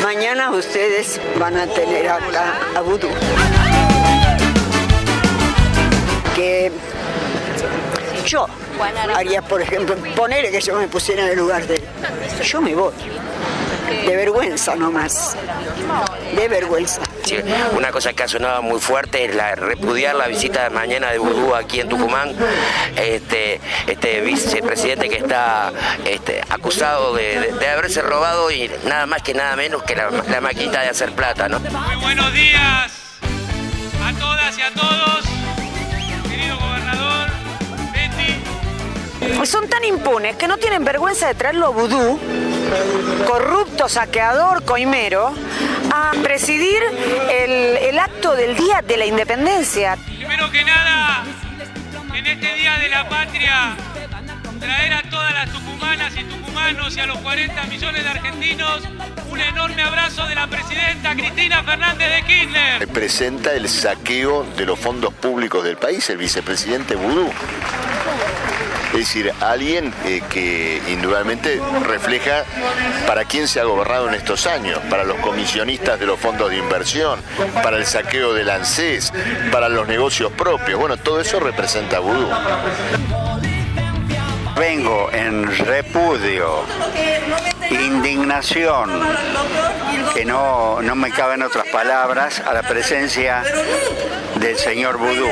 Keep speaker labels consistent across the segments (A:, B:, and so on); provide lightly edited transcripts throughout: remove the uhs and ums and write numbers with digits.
A: Mañana ustedes van a tener acá a Vudú. Que yo haría, por ejemplo, ponerle que yo me pusiera en el lugar de él. Yo me voy. De vergüenza nomás. De vergüenza.
B: Sí, una cosa que ha sonado muy fuerte es repudiar la visita de mañana de Vudú aquí en Tucumán. Este vicepresidente que está acusado de haberse robado y nada más que nada menos que la maquinita de hacer plata, ¿no?
C: Muy buenos días a todas y a todos, querido gobernador, Betty.
D: Son tan impunes que no tienen vergüenza de traerlo a Vudú, corrupto, saqueador, coimero, a presidir el acto del Día de la Independencia.
C: Primero que nada, en este Día de la Patria, traer a todas las tucumanas y tucumanos y a los 40 millones de argentinos un enorme abrazo de la presidenta Cristina Fernández de Kirchner.
E: Representa el saqueo de los fondos públicos del país, el vicepresidente Vudú. Es decir, alguien que indudablemente refleja para quién se ha gobernado en estos años, para los comisionistas de los fondos de inversión, para el saqueo del ANSES, para los negocios propios. Bueno, todo eso representa a Vudú.
F: Vengo en repudio, indignación, que no me caben otras palabras, a la presencia del señor Vudú,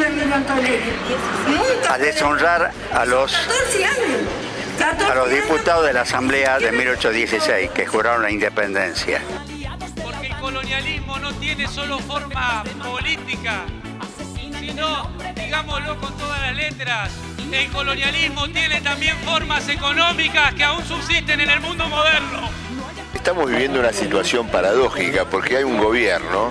F: a deshonrar a los diputados de la Asamblea de 1816 que juraron la independencia.
C: Porque el colonialismo no tiene solo forma política, sino, digámoslo con todas las letras, el colonialismo tiene también formas económicas que aún subsisten en el mundo moderno.
E: Estamos viviendo una situación paradójica porque hay un gobierno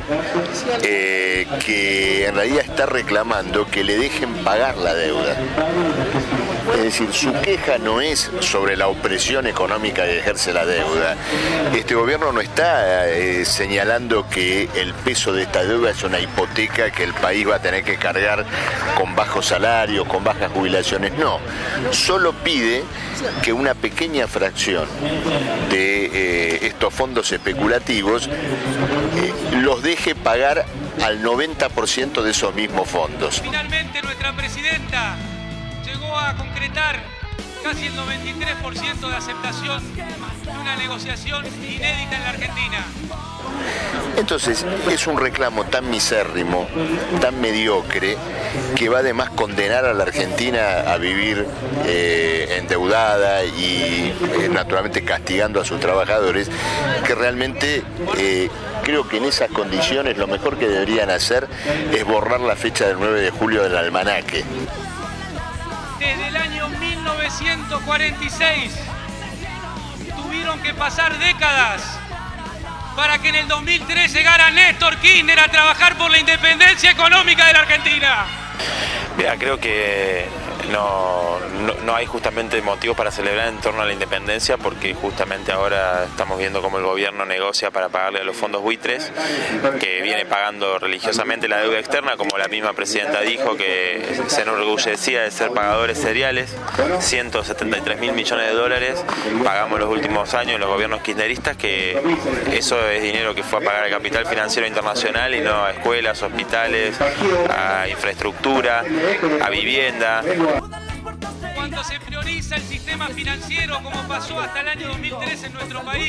E: que en realidad está reclamando que le dejen pagar la deuda. Es decir, su queja no es sobre la opresión económica que ejerce la deuda. Este gobierno no está señalando que el peso de esta deuda es una hipoteca que el país va a tener que cargar con bajos salarios, con bajas jubilaciones. No, solo pide que una pequeña fracción de estos fondos especulativos los deje pagar al 90% de esos mismos fondos.
C: Finalmente nuestra presidenta llegó a concretar casi el 93% de aceptación de una negociación inédita en la Argentina.
E: Entonces, es un reclamo tan misérrimo, tan mediocre, que va además condenar a la Argentina a vivir endeudada y naturalmente castigando a sus trabajadores, que realmente creo que en esas condiciones lo mejor que deberían hacer es borrar la fecha del 9 de julio del almanaque.
C: Desde el año 1946 tuvieron que pasar décadas para que en el 2003 llegara Néstor Kirchner a trabajar por la independencia económica de la Argentina.
G: Mira, creo que no hay justamente motivos para celebrar en torno a la independencia, porque justamente ahora estamos viendo cómo el gobierno negocia para pagarle a los fondos buitres, que viene pagando religiosamente la deuda externa, como la misma presidenta dijo, que se enorgullecía de ser pagadores seriales. 173.000 millones de dólares pagamos los últimos años los gobiernos kirchneristas, que eso es dinero que fue a pagar al capital financiero internacional y no a escuelas, hospitales, a infraestructura, a vivienda.
C: Cuando se prioriza el sistema financiero, como pasó hasta el año 2003 en nuestro país,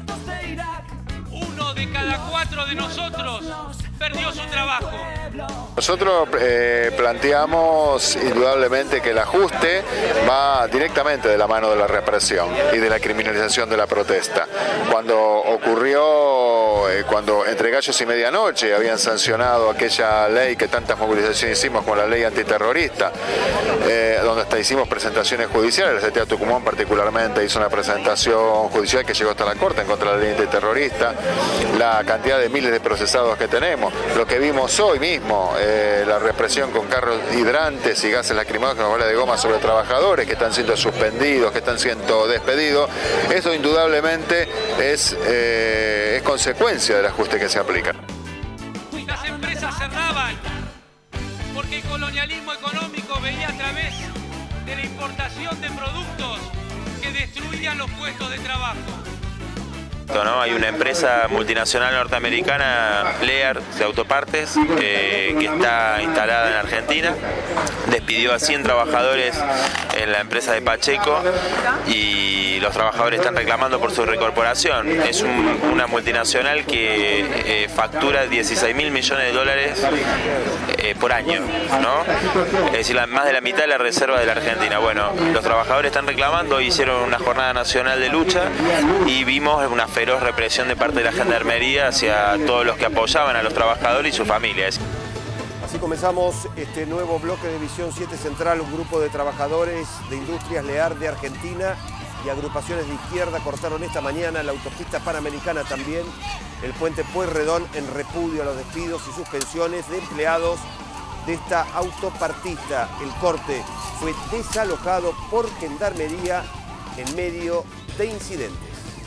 C: 1 de cada 4 de nosotros perdió su trabajo.
H: Nosotros planteamos indudablemente que el ajuste va directamente de la mano de la represión y de la criminalización de la protesta. Cuando ocurrió, cuando entre gallos y medianoche habían sancionado aquella ley que tantas movilizaciones hicimos con la ley antiterrorista, donde hasta hicimos presentaciones judiciales, la CTA Tucumán particularmente hizo una presentación judicial que llegó hasta la Corte en contra de la ley antiterrorista, la cantidad de miles de procesados que tenemos, lo que vimos hoy mismo, la represión con carros hidrantes y gases lacrimógenos, balas de goma sobre trabajadores que están siendo suspendidos, que están siendo despedidos, eso indudablemente es consecuencia del ajuste que se aplica.
C: Las empresas cerraban porque el colonialismo económico veía a través de la importación de productos que destruían los puestos de trabajo.
G: impacto, ¿no? Hay una empresa multinacional norteamericana, Lear, de autopartes, que está instalada en Argentina. Despidió a 100 trabajadores en la empresa de Pacheco y los trabajadores están reclamando por su reincorporación. Es una multinacional que factura 16.000 millones de dólares por año, ¿no? Es decir, más de la mitad de la reserva de la Argentina. Bueno, los trabajadores están reclamando, hicieron una jornada nacional de lucha y vimos una feroz represión de parte de la Gendarmería hacia todos los que apoyaban a los trabajadores y sus familias.
I: Así comenzamos este nuevo bloque de Visión 7 Central. Un grupo de trabajadores de Industrias Lear de Argentina y agrupaciones de izquierda cortaron esta mañana la autopista Panamericana, también el puente Pueyrredón, en repudio a los despidos y suspensiones de empleados de esta autopartista. El corte fue desalojado por Gendarmería en medio de incidentes.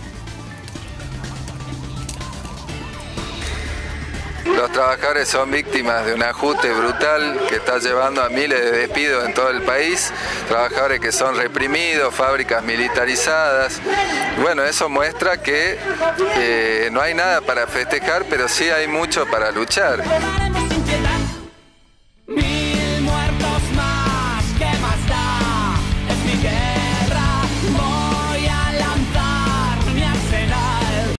J: Los trabajadores son víctimas de un ajuste brutal que está llevando a miles de despidos en todo el país, trabajadores que son reprimidos, fábricas militarizadas. Bueno, eso muestra que no hay nada para festejar, pero sí hay mucho para luchar.